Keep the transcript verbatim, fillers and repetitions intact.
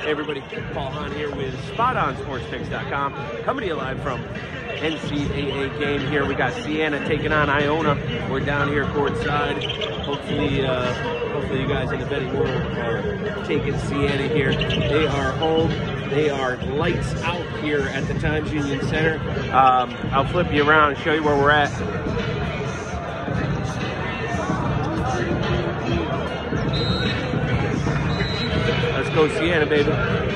Hey everybody, Paul Hahn here with spot on sports picks dot com, coming to you live from N C double A game here. We got Siena taking on Iona. We're down here courtside. Hopefully, uh, hopefully you guys in the betting world are taking Siena here. They are home. They are lights out here at the Times Union Center. Um, I'll flip you around and show you where we're at. Let's go Siena, baby.